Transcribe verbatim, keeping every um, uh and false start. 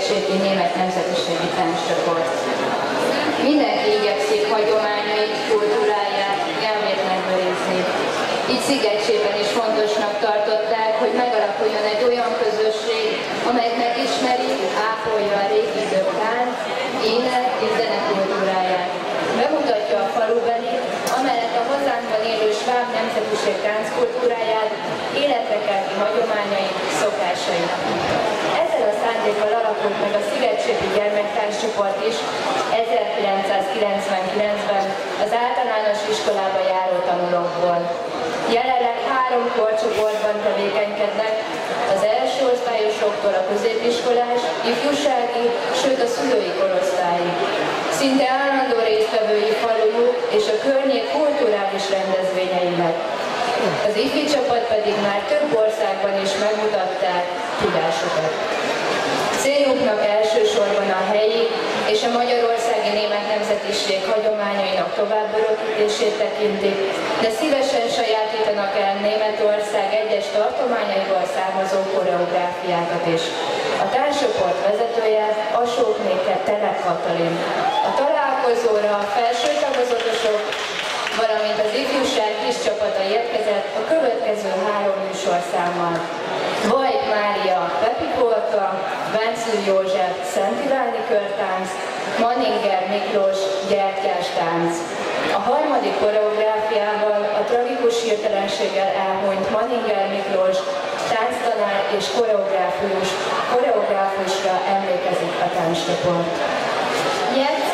Szigecsépi Német Nemzetiségi Tánccsoport. Mindenki igyekszik hagyományait, kultúráját, nyelvét megőrizni. Így Szigecsépen is fontosnak tartották, hogy megalakuljon egy olyan közösség, amely megismeri, ápolja a régi idők tánc, ének és zenekultúráját. Bemutatja a falubeli, amellett a hazánkban élő sváb nemzetiség tánckultúráját, életre kelti hagyományait, szokásait. Ezzel a szándékkal alakult meg a Szigecsépi Gyermektáncscsoport is ezerkilencszázkilencvenkilencben az általános iskolába járó tanulókból. Jelenleg három korcsoportban tevékenykednek, az első osztályosoktól a középiskolás, ifjúsági, sőt a szülői korosztályig. Szinte állandó résztvevői falujuk és a környék kulturális rendezvényeinek. Az ifi csapat pedig már több országban is megmutatták tudásukat. Céljuknak elsősorban a helyi és a magyarországi német nemzetiség hagyományainak továbbörökítését tekintik, de szívesen sajátítanak el Németország egyes tartományaiból származó koreográfiákat is. A tánccsoport vezetője Asóknéke Telek Katalin. A találkozóra a felső tagozatosok, valamint az ifjúság kis csapata érkezett a következő három műsorszámmal. Vajt Mária Pepi Polka, Vánclő József Szent Iváni körtánc, Manninger Miklós gyertyás tánc. A harmadik koreográfiával a tragikus hirtelenséggel elhunyt Manninger Miklós tánctanár és koreográfus, koreográfusra emlékezik a tánccsoport.